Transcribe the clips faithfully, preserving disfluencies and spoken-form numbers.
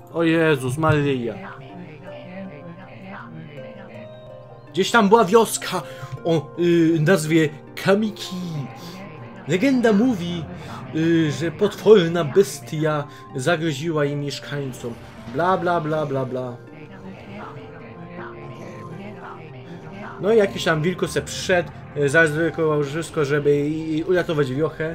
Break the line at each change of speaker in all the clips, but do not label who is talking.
O Jezus Maryja. Gdzieś tam była wioska o yy, nazwie Kamiki. Legenda mówi, yy, że potworna bestia zagroziła jej mieszkańcom. Bla bla bla bla bla. No i jakiś tam wilko se przyszedł, yy, zaryzykował wszystko, żeby uratować wiochę.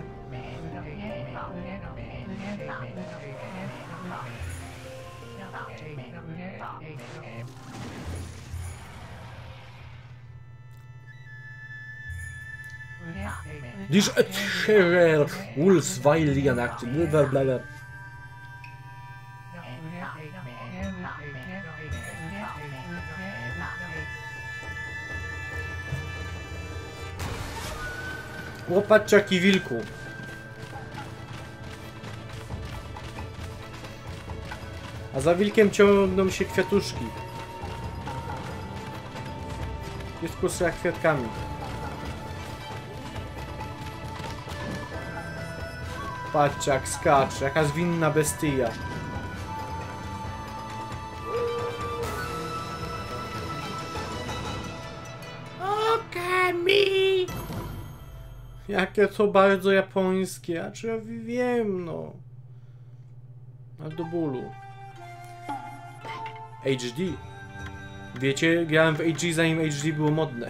Dies Scherer Wolfsweilian Aktie, blablabla. Łopatrz jaki wilku. A za wilkiem ciągną się kwiatuszki. Jest kusra kwiatkami. Patrzcie jak skacze, jaka zwinna bestia. Okami! Jakie to bardzo japońskie, a czy ja wiem, no. A do bólu. H D. Wiecie, grałem w H D zanim H D było modne.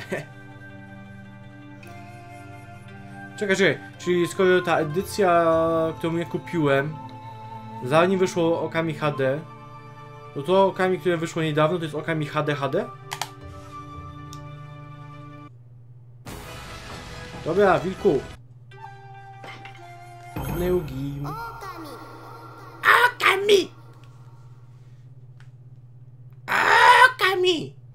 Czekaj, czekaj, czyli skoro ta edycja, którą ja kupiłem, zanim wyszło Okami H D, no to Okami, które wyszło niedawno, to jest Okami H D H D? Dobra, wilku. Neugi. Okami! Okami!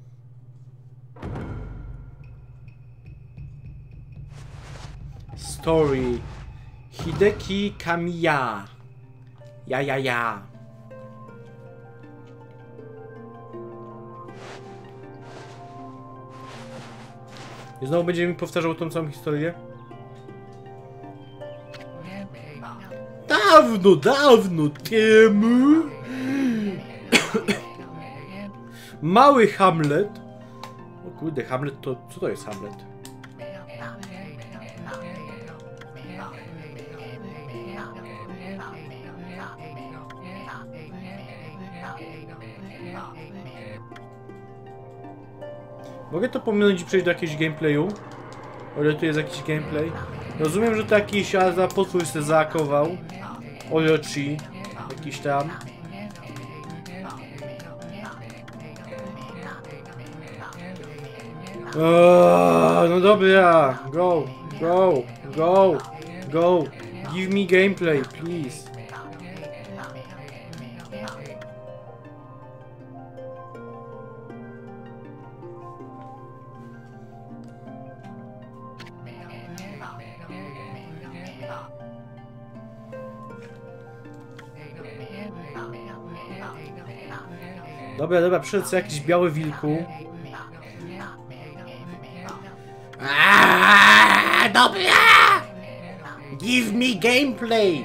Story Hideki Kamiya. Ja, ja, ja. I znowu będzie mi powtarzał tą samą historię? Dawno, dawno temu mały Hamlet. O kurde, Hamlet to... co to jest Hamlet? Mogę to pominąć i przejść do jakiegoś gameplayu? O ile tu jest jakiś gameplay? Rozumiem, że to jakiś za potwór się zaakował. Orochi. Jakiś tam. O, no dobra. Go, go, go, go. Give me gameplay, please. Dobra, dobra, przyszedł jakiś biały wilku. Aaaa, dobra! Give me gameplay!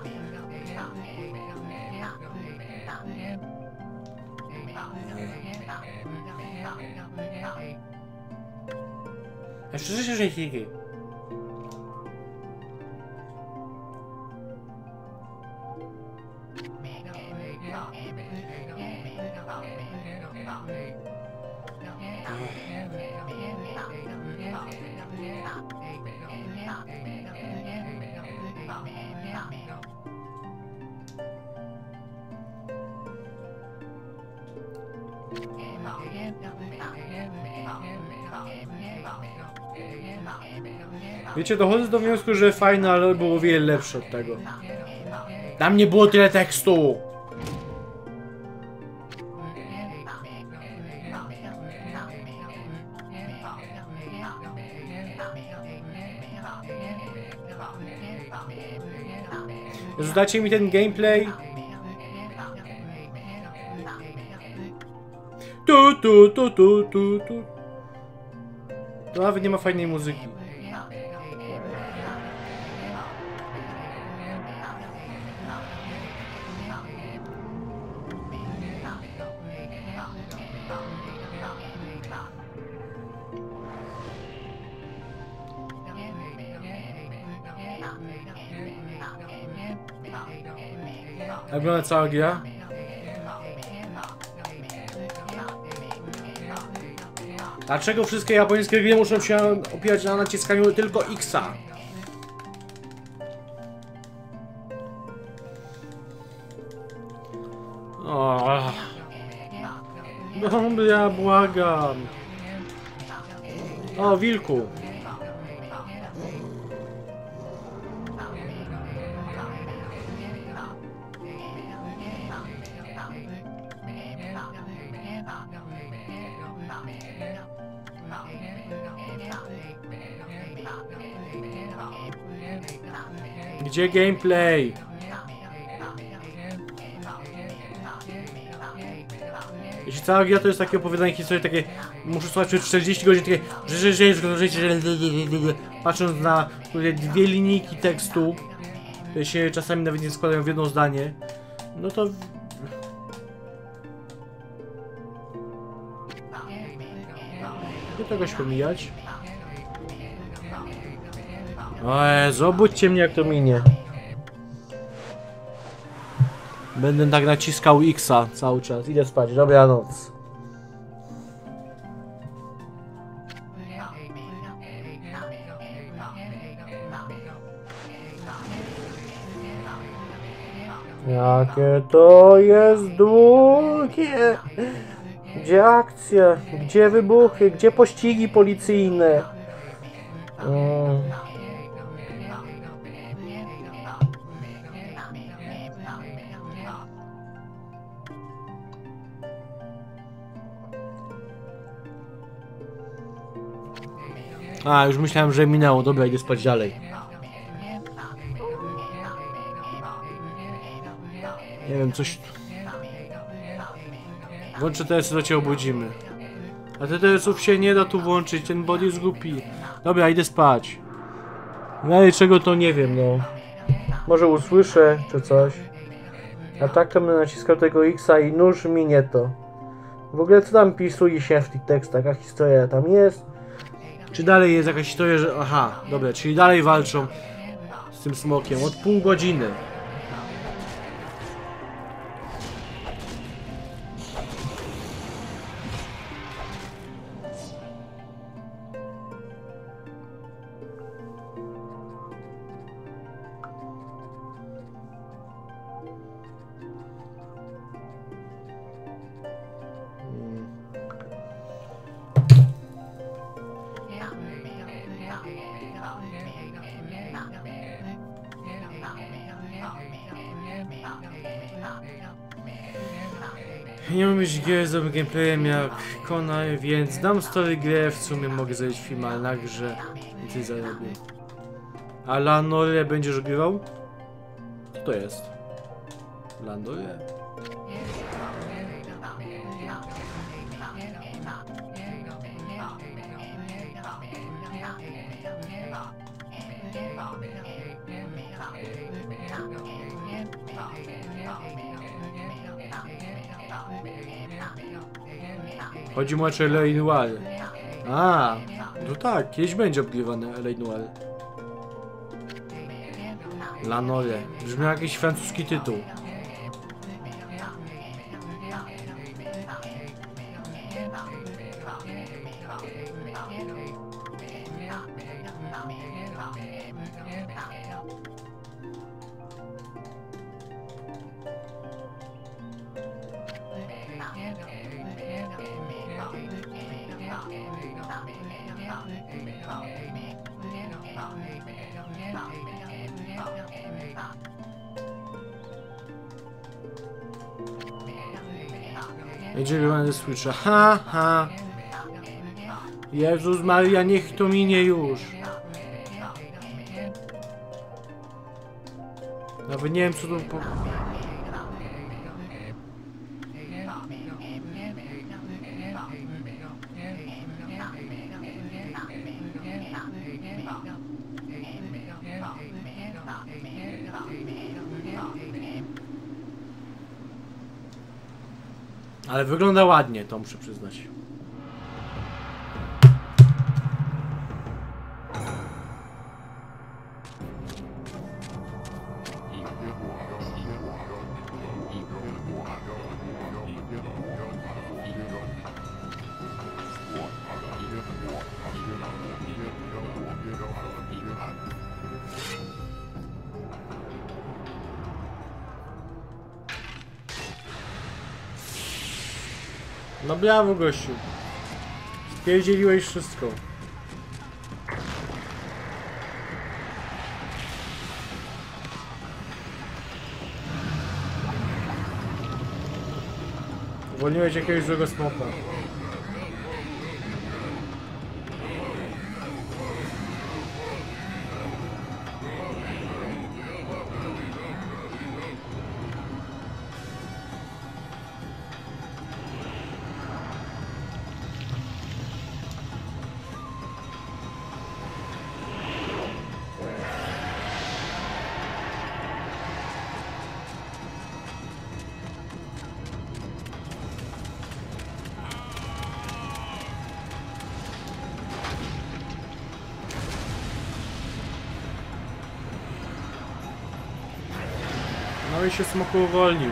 A szczerze, że nie. Wiecie, dochodzę do wniosku, że fajne, ale było wiele lepsze od tego. Tam nie było tyle tekstu! Zdacie mi ten gameplay? Tu, tu, tu, tu, tu, tu. To nawet nie ma fajnej muzyki. Jak wygląda cała gra? Dlaczego wszystkie japońskie gry muszą się opierać na naciskaniu tylko X-a? Oh. Dobra, błagam. O, wilku. Gdzie gameplay? Jeśli cała gra to jest takie opowiadanie historii, takie muszę słuchać przez czterdzieści godzin, takie że że że że patrząc na dwie linijki tekstu, które się czasami nawet nie składają w jedno zdanie, no to nie tegoś pomijać. Oj, zobudźcie mnie jak to minie. Będę tak naciskał X-a cały czas. Idę spać. Dobranoc. Jakie to jest długie. Gdzie akcje? Gdzie wybuchy? Gdzie pościgi policyjne? Mm. A, już myślałem, że minęło. Dobra, idę spać dalej. Nie wiem, coś... Włączę T S, to cię obudzimy. A te T S-ów się nie da tu włączyć, ten bot jest głupi. Dobra, idę spać. No i czego to nie wiem, no. Może usłyszę, czy coś. A tak to będę naciskał tego X-a i nóż minie to. W ogóle co tam pisuje się w tych tekstach? Jaka historia tam jest? Czy dalej jest jakaś historia, że... Aha, dobra, czyli dalej walczą z tym smokiem od pół godziny. Nie mam już gier z gameplayem jak Konaj, więc dam story grę, w sumie mogę zrobić film, ale na grze więcej zarobię. A Lanore będziesz grywał? Co to jest? Lanore? Chodzi mu o L A Noir. A, no tak, kiedyś będzie obgrywane L A Noir. Lanore. Brzmi jak jakiś francuski tytuł. Będzie grane Switcha. Ha, ha. Jezus Maria, niech to minie już. Nawet nie wiem co to po... Ale wygląda ładnie, to muszę przyznać. No brawo, gościu. Spierdzieliłeś wszystko. Uwolniłeś jakiegoś złego smoka. No i się smoku uwolnił.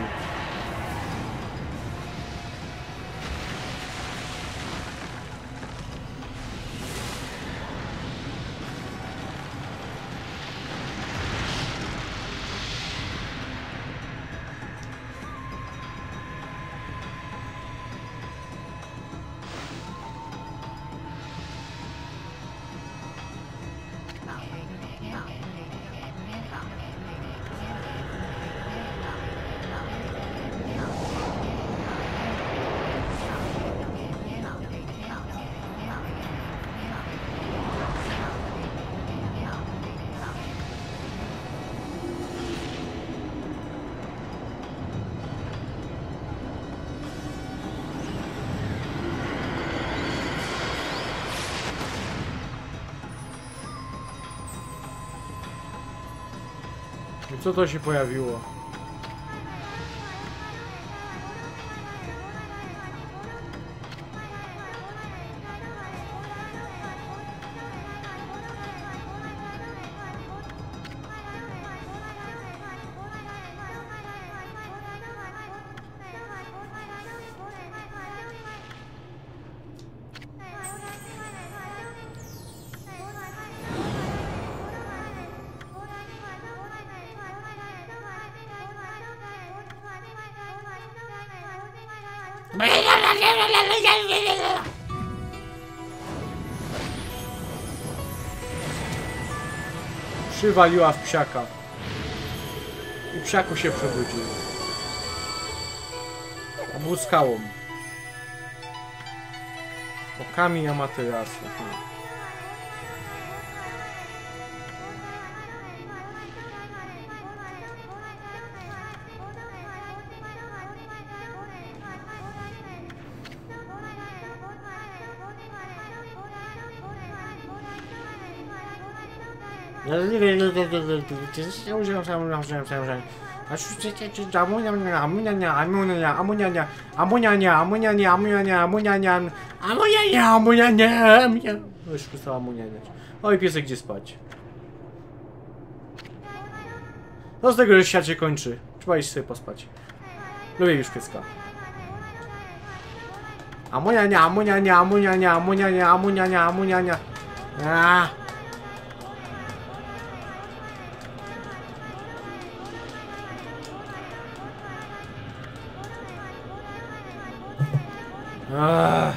I co to się pojawiło? Przywaliła w psiaka. I psiaku się przebudził. A był skałą. Okami Amaterasu. Już przestała amunianiać. Oj, piesek, gdzie spać? No z tego, że świat się kończy. Trzeba iść sobie pospać. Lubię już pieska. Amuniania, amuniania, amuniania, amuniania, amuniania, amuniania. Aaaa! Aaaa!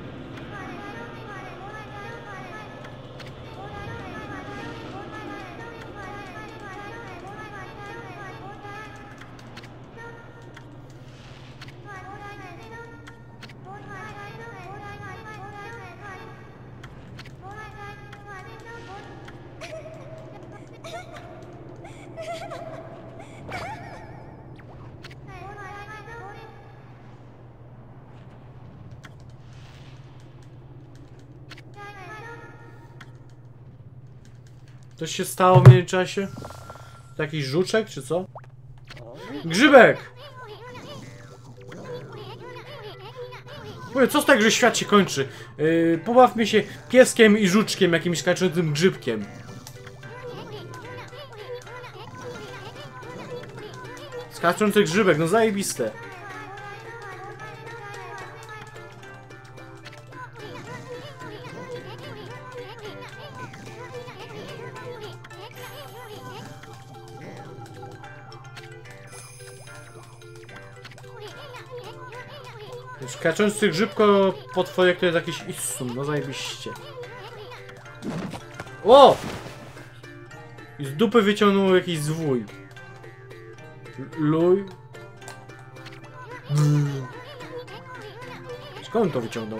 Coś się stało w międzyczasie? Jakiś żuczek, czy co? Grzybek! Mówię, co z tego, że świat się kończy? Yy, pobawmy się pieskiem i żuczkiem, jakimś skaczącym grzybkiem. Skaczący grzybek, no zajebiste. Skaczący grzybko potworek to jest jakiś Issum, no zajebiście. O! I z dupy wyciągnął jakiś zwój. Luj. Skąd on to wyciągnął?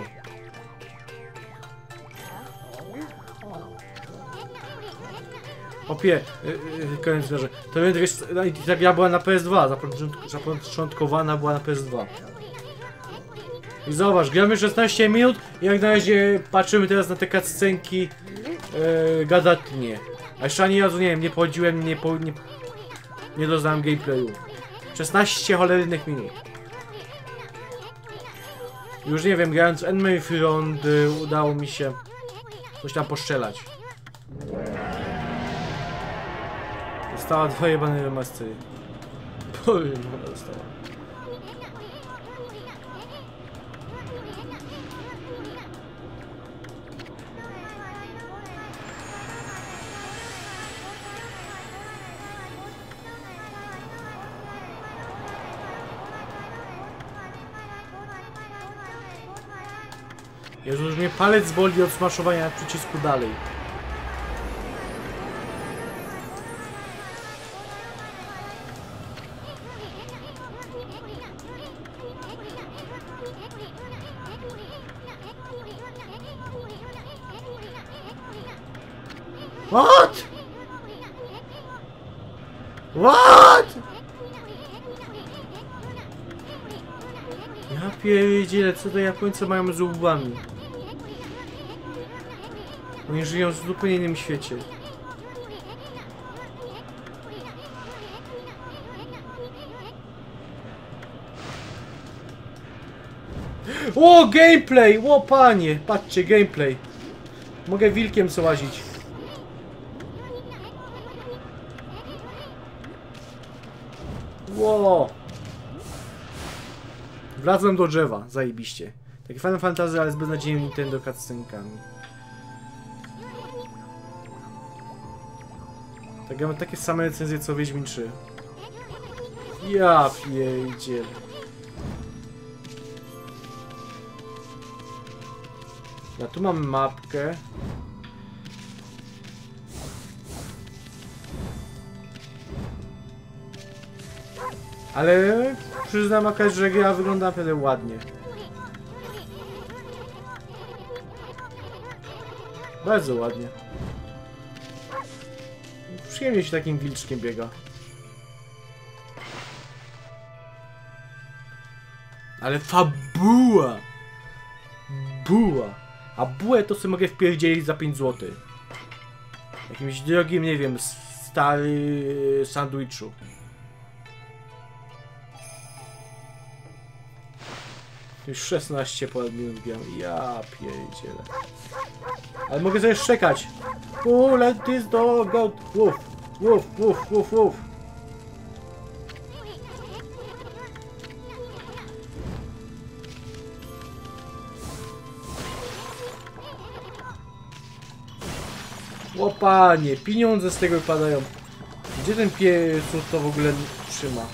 Opie, yy, koniec że to jest tak ja była na P S dwa, zapoczątkowana była na P S dwa. I zobacz, gramy szesnaście minut i jak na razie patrzymy teraz na te cutscenki yy, gadatnie. A jeszcze ani razu nie wiem, nie pochodziłem, nie, po, nie, nie doznałem gameplayu. szesnaście cholernych minut. Już nie wiem, grając Enemy Front yy, udało mi się coś tam poszczelać. Dostała dwa jebane remastery. Powiem, ona dostała. Jezu, już mnie palec boli od smaszowania przycisku dalej. What? What? Ja pierdzielę, co to Japońcy mają z łbami? Oni żyją w zupełnie innym świecie. O, gameplay! O, panie! Patrzcie, gameplay. Mogę wilkiem co łazić. Ło! Wracam do drzewa, zajebiście. Takie Final Fantasy, ale z beznadziejnym Nintendo cutscenkami. Tak, ja mam takie same recenzje co Wiedźmin trzy. Ja pierdzielę. Ja tu mam mapkę. Ale przyznam okazję, że gra wygląda naprawdę ładnie. Bardzo ładnie. Przyjemnie się takim wilczkiem biega. Ale fabuła! Buła! A bułę to sobie mogę wpierdzielić za pięć złotych. Jakimś drogim, nie wiem, stary sandwichu. Już szesnaście ponad minut gram. Ja pierdzielę. Ale mogę sobie szczekać. Oh, let this dog go. Woof, woof, woof, woof, woof. O panie, pieniądze z tego wypadają. Gdzie ten pies to w ogóle trzyma?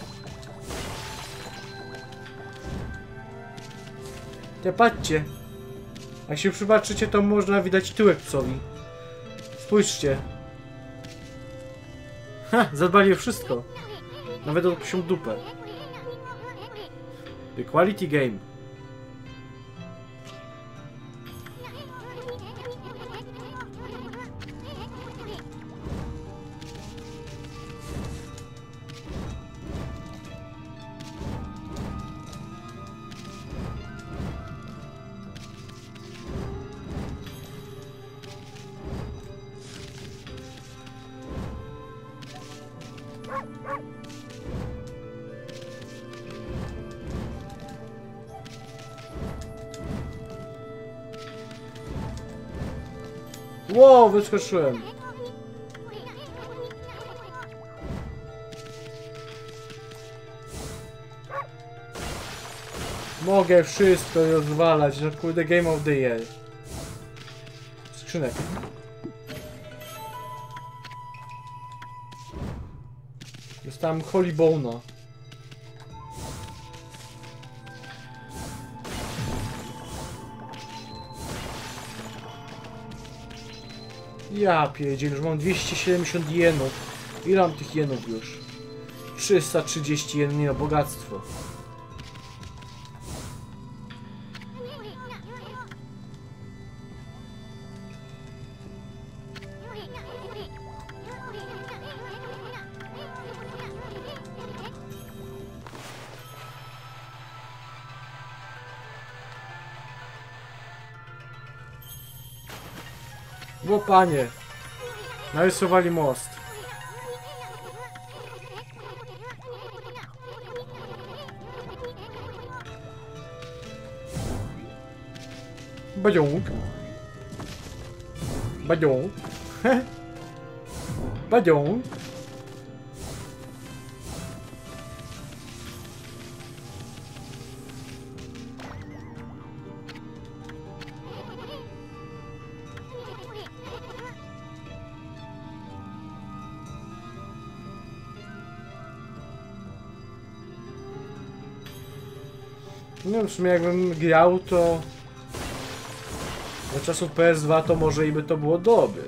Te patrzcie. Jak się przypatrzycie, to można widać tyłek psowi. Spójrzcie. Ha, zadbali o wszystko. Nawet o psią dupę. The quality game. Wow, wyskoczyłem. Mogę wszystko rozwalać, no kurde, Game of the Year. Skrzynek. Dostałem Holy Bone'a. Ja pierdzielę, już mam dwieście siedemdziesiąt jenów. Ile mam tych jenów już? trzysta trzydzieści jen, nie no, bogactwo. Bo panie, narysowali most. Badziąg. Badziąg. Badziąg. No w sumie jakbym grał, to do czasów P S dwa to może i by to było dobre.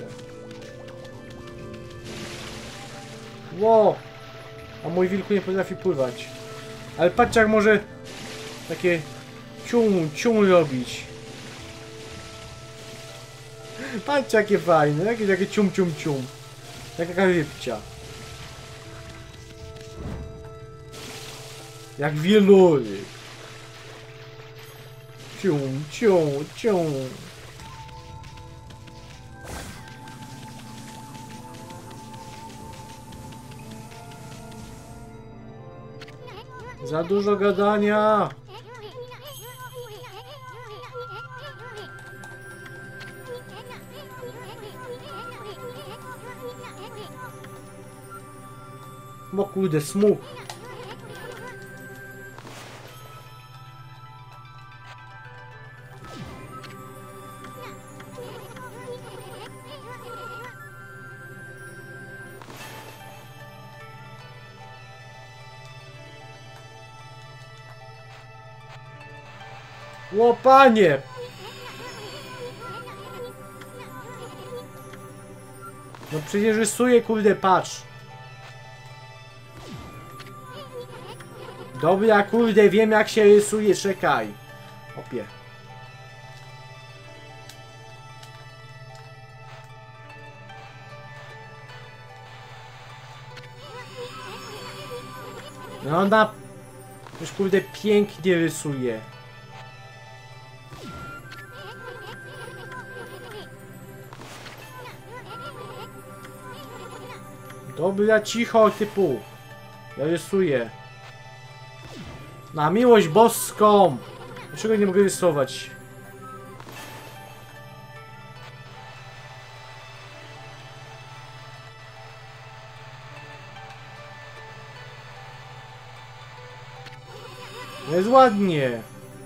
Ło! A mój wilku nie potrafi pływać. Ale patrzcie, jak może takie cium, cium robić. Patrzcie, jakie fajne, jakie takie cium, cium, cium. Jak jaka rybcia. Jak wieloryb. Cium, cium, cium. Za dużo gadania. Bo kurde, smuk. O panie! No przecież rysuję, kurde, patrz. Dobra, kurde, wiem jak się rysuje, czekaj. Opie. No ona już, kurde, pięknie rysuje. Dobra, cicho, typu. Ja rysuję. Na miłość boską! Dlaczego nie mogę rysować? Jest ładnie.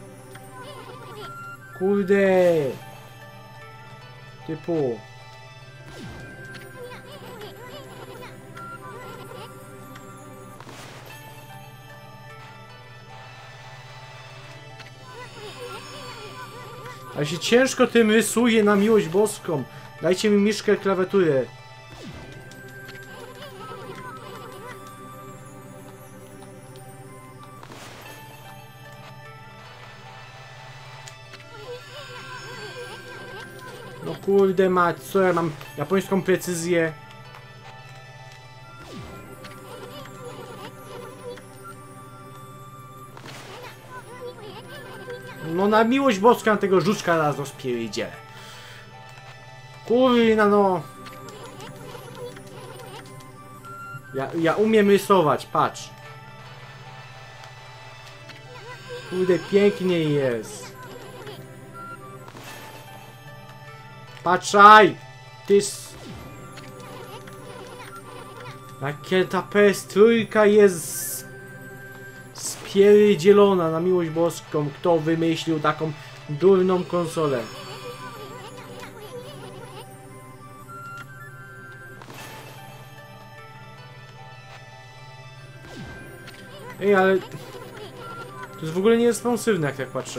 Kurde. Typu. Ale się ciężko tym rysuje, na miłość boską. Dajcie mi myszkę, klawiaturę. No kurde mać, co ja mam japońską precyzję. No na miłość boską tego żuczka raz rozpierdzielę. Kurna no. Ja, ja umiem rysować, patrz. Kurde, pięknie jest. Patrzaj! Tyż... Jakie ta P S trójka jest spierdzielona, na miłość boską. Kto wymyślił taką durną konsolę? Ej, ale... To jest w ogóle nieresponsywne, jak tak patrzę.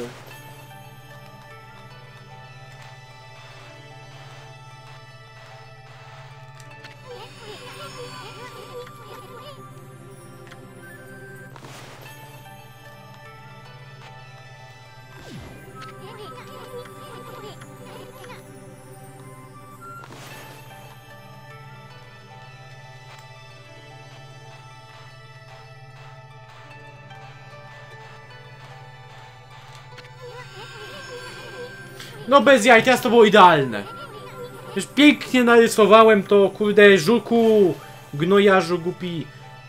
No bez jaj, teraz to było idealne. Już pięknie narysowałem to, kurde, żuku, gnojarzu głupi.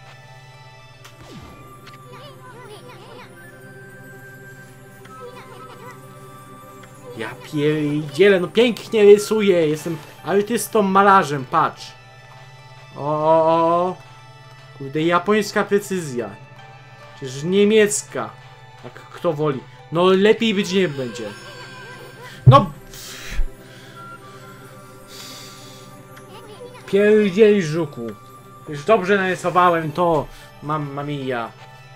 Ja pierdzielę, no pięknie rysuję, jestem artystą, malarzem, patrz. O, o, o. Kurde, japońska precyzja. Przecież niemiecka. Jak kto woli. No lepiej być nie będzie. No. Pierdziel żuku. Już dobrze narysowałem to. Mamma mia.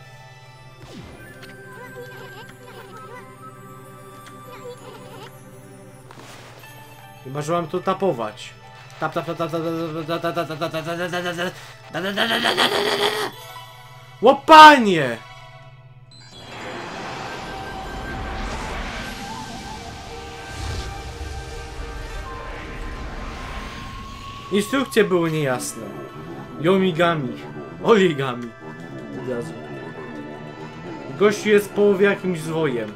Chyba, że mam to tapować. Tap tap tap tap tap tap tap tap tap tap tap tap tap. Łopanie! Instrukcje były niejasne. Yomigami. Origami. Od razu. Gościu jest w połowie jakimś zwojem.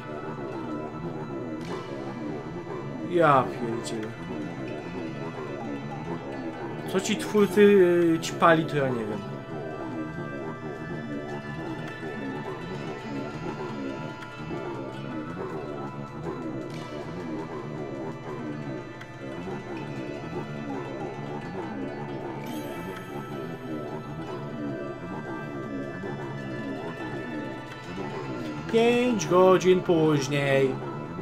Ja pierdzielę. Co ci twórcy yy, ćpali, to ja nie wiem. Pięć godzin później.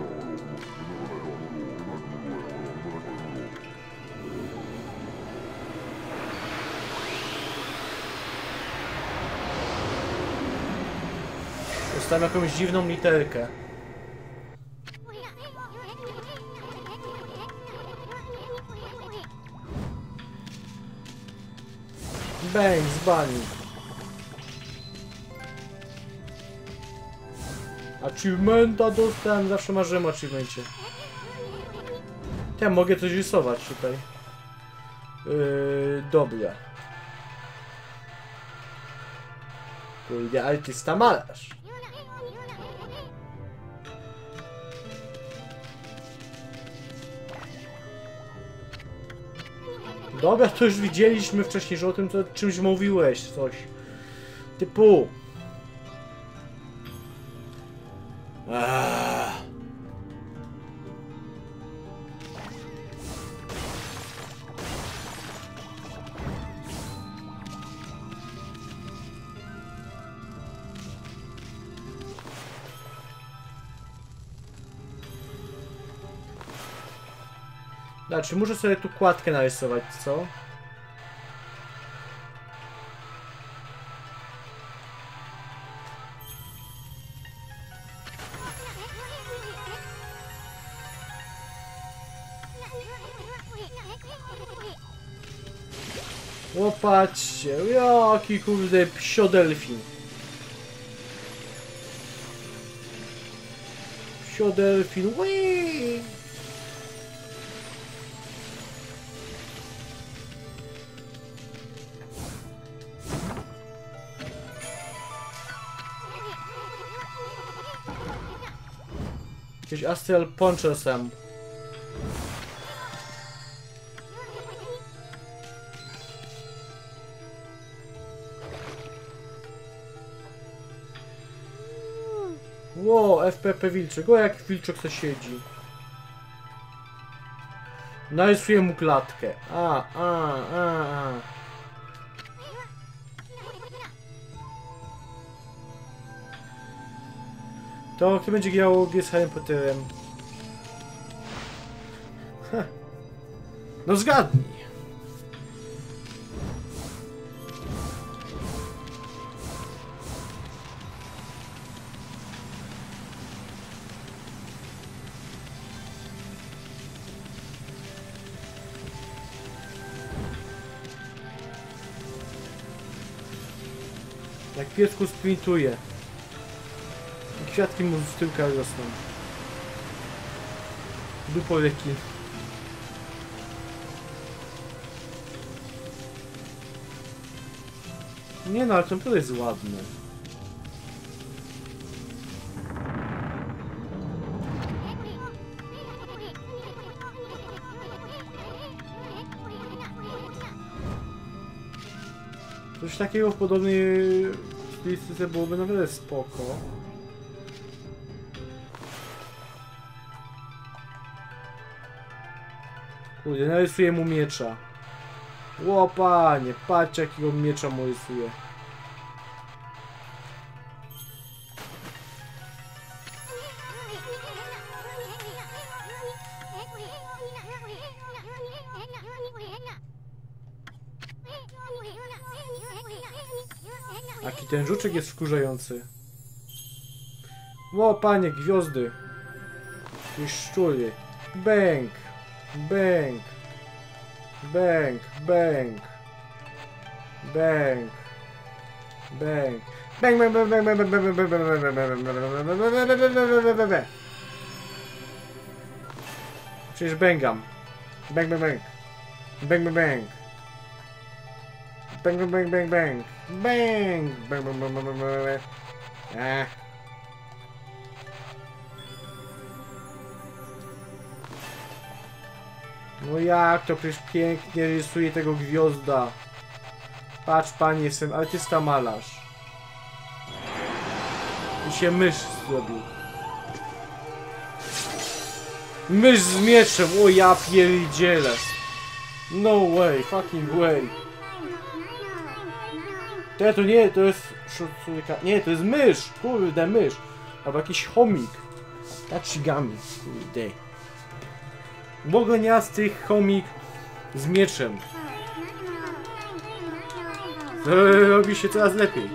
Dostałem jakąś dziwną literkę. Bang, z bani. Achievementa dostałem, zawsze marzyłem o achievemencie. Ja mogę coś rysować tutaj. Yy, dobra. Pójdę artysta malarz. Dobra, to już widzieliśmy wcześniej, że o tym to czymś mówiłeś, coś. Typu... Aaaa. Znaczy, muszę sobie tu kładkę narysować, co? O, patrzcie, jaki kurde psiodelfin. Psiodelfin, wii. Jakieś Astral Puncher sam. Ło, F P P wilczek. O, jak wilczek to siedzi. Narysuję mu klatkę. A, a, a, a. To kto będzie grał z Harry Potterem? Ha. No zgadnij. Jak piesku sprintuje. I kwiatki mu z tyłka rosną. Duporeki. Nie no, ale ten to jest ładny. Coś takiego w podobnej stylistyce byłoby naprawdę spoko. Kurde, narysuję mu miecza. Ło, panie, patrz jakiego miecza mu rysuje. Jaki ten żuczek jest wkurzający. Ło, panie, gwiazdy. Jakieś szczury. Bęk. Bęk. Bęk. Bęk. Bęk. Bęk. Bęk, bęk, bęk, bęk, bęk, bęk, bęk, bęk, bęk, bęk. Przecież bęgam. Bęk, bęk, bęk. Bęk, bęk, bęk. Bang, bang, bang, bang, bang. Bang! Bang, bang, bang, bang, bang, bang. Ah. No jak to przecież pięknie rysuje tego gwiazda. Patrz, panie, jestem artysta malarz. I się mysz zrobił. Mysz z mieczem, o ja pierdzielę. No way, fucking way. To, to nie, to jest... Nie, to jest mysz, kurde, mysz. Albo jakiś chomik. Tachigami, kurde. Błogoniasty chomik z mieczem. Robi się coraz lepiej.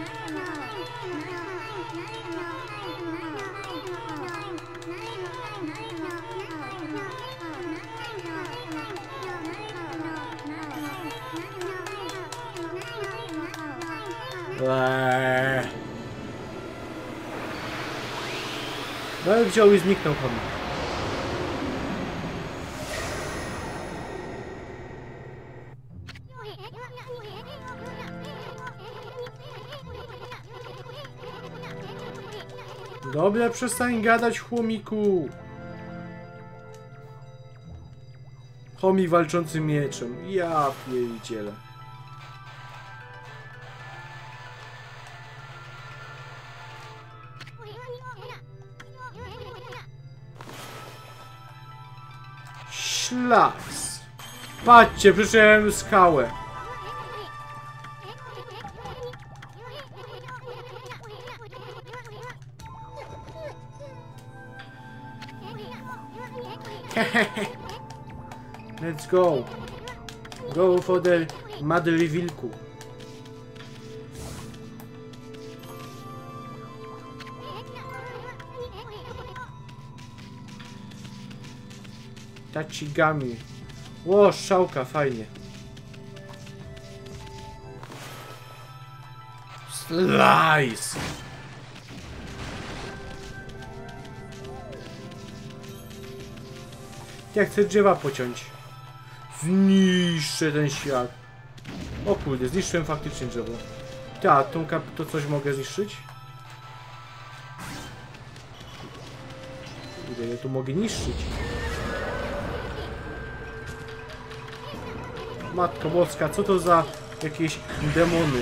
Eee. No i wziął i zniknął chomik. Dobra, przestań gadać, chomiku. Chomik walczący mieczem. Ja pierdzielę. Szlaks. Patrzcie, przyszedłem skałę. Let's go. Go for the Mother Wilku. Tachigami. Ło, strzałka, fajnie. Slice. Ja chcę drzewa pociąć. Zniszczę ten świat. O kurde, zniszczyłem faktycznie drzewo. Tak, tą kap to coś mogę zniszczyć? Kurde, ja tu mogę niszczyć. Matko boska, co to za jakieś demony?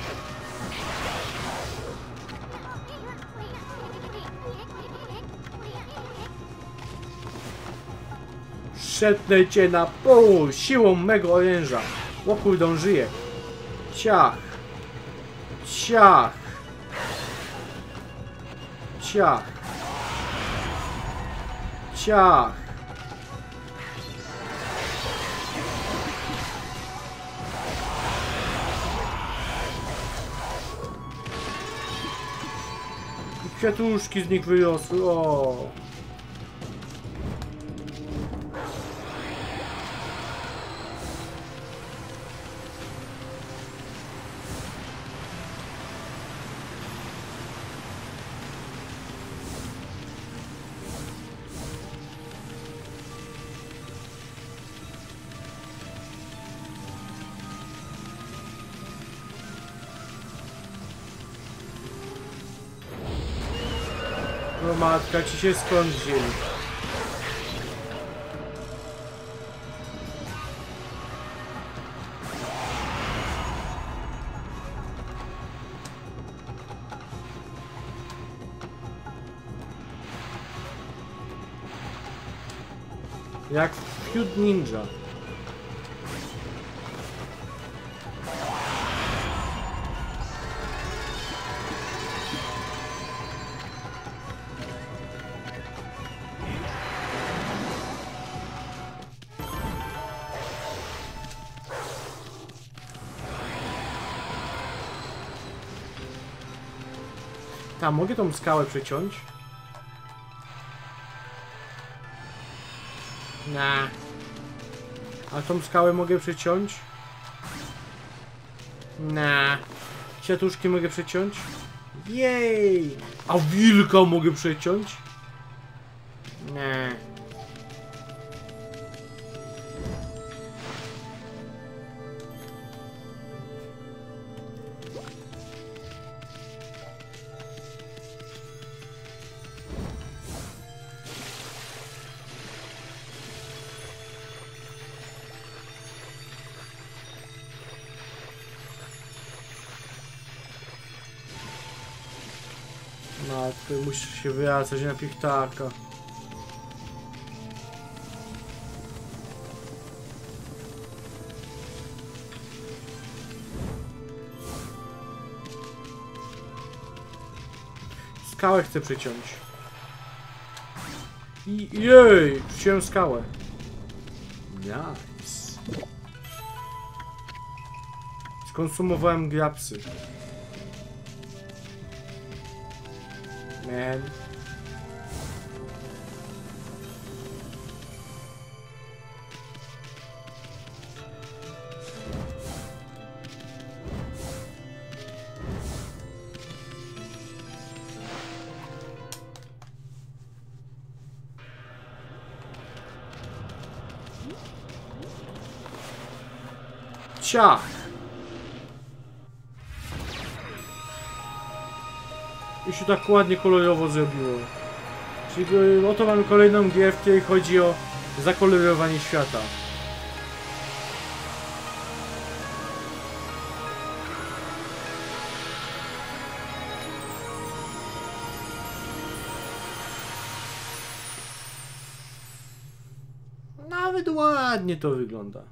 Przetnę cię na pół siłą mego oręża. O kurde, on żyje. Ciach. Ciach. Ciach. Ciach. I kwiatuszki z nich wyrosły. O. No matka ci się skąd wzięli? Jak wśród ninja. Tam, mogę tą skałę przeciąć? Nah. A tą skałę mogę przeciąć? Nah. Kwiatuszki mogę przeciąć? Jej! A wilka mogę przeciąć? Nie. No, tutaj musisz się wracać na pichtaka. Skałę chcę przyciąć. I jej! Przyciąłem skałę. Nice. Skonsumowałem grapsy. Man. Ciach! I się tak ładnie kolorowo zrobiło. Czyli oto mamy kolejną grę, w której chodzi o zakolorowanie świata. Nawet ładnie to wygląda.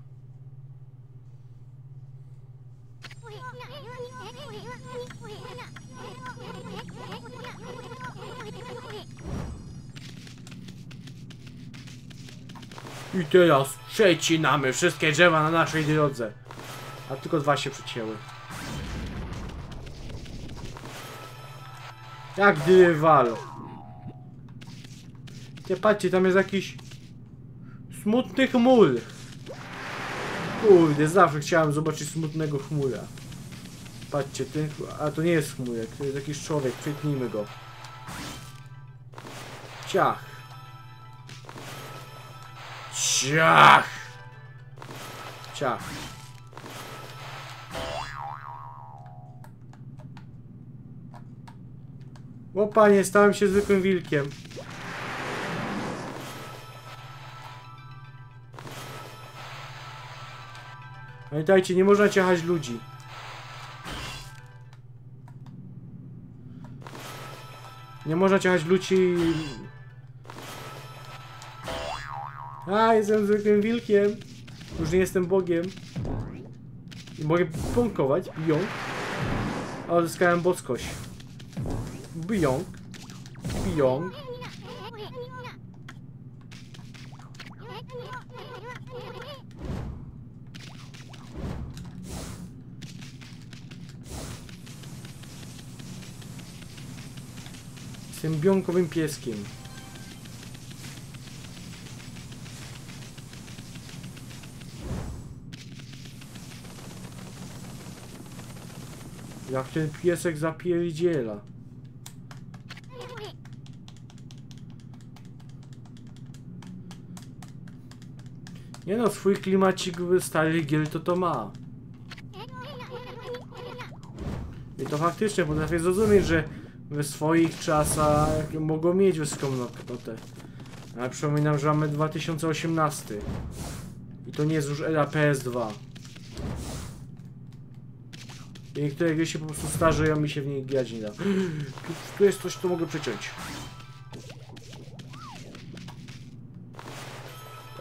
I teraz przecinamy wszystkie drzewa na naszej drodze. A tylko dwa się przycięły. Jak rywal. Nie patrzcie, tam jest jakiś smutny chmur. Kurde, zawsze chciałem zobaczyć smutnego chmura. Patrzcie, ten... a to nie jest chmurek, to jest jakiś człowiek, przetnijmy go. Ciach. Ciach! Ciach. O panie, stałem się zwykłym wilkiem. Pamiętajcie, nie można ciachać ludzi. Nie można ciachać ludzi. A, jestem zwykłym wilkiem. Już nie jestem Bogiem. I mogę punkować. Bijąk. A odzyskałem boskość. Bijąk. Bijąk. Z tym biąkowym pieskiem. Jak ten piesek zapierdziela. Nie no, swój klimacik stary giel to to ma. I to faktycznie potrafię zrozumieć, że we swoich czasach mogą mieć wysoką notę. Ale przypominam, że mamy dwa tysiące osiemnasty. I to nie jest już era P S dwa. I niektóre gry się po prostu starzeją, mi się w niej grać nie da. Tu, tu jest coś, co mogę przeciąć.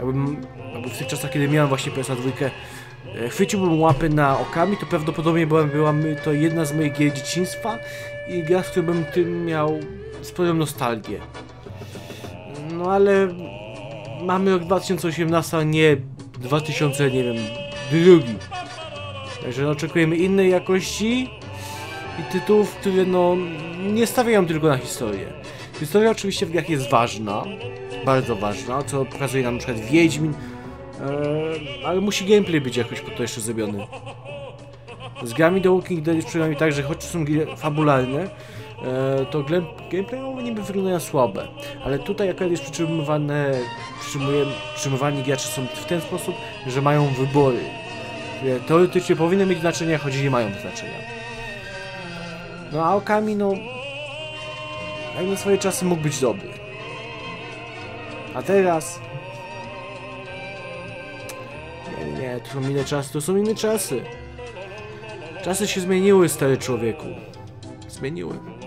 jakbym, jakby w tych czasach, kiedy miałem właśnie P S dwa, e, chwyciłbym łapy na Okami, to prawdopodobnie była, była to jedna z moich gier dzieciństwa i gra, w której bym tym miał sporą nostalgię. No ale mamy rok dwa tysiące osiemnasty, a nie dwa tysiące, nie wiem, drugi. Także no, oczekujemy innej jakości i tytułów, które no nie stawiają tylko na historię. Historia oczywiście w grach jest ważna, bardzo ważna, co pokazuje nam na przykład Wiedźmin, ee, ale musi gameplay być jakoś po to jeszcze zrobiony. Z grami The Walking Dead jest przynajmniej tak, że choć są gry fabularne, e, to gameplayowo niby wyglądają słabe, ale tutaj akurat jest przytrzymywane, przytrzymywani gracze są w ten sposób, że mają wybory, które teoretycznie powinny mieć znaczenie, choć nie mają znaczenia. No a Okami, no, jak na swoje czasy mógł być dobry. A teraz... Nie, nie, to są inne czasy, to są inne czasy. Czasy się zmieniły, stary człowieku. Zmieniły.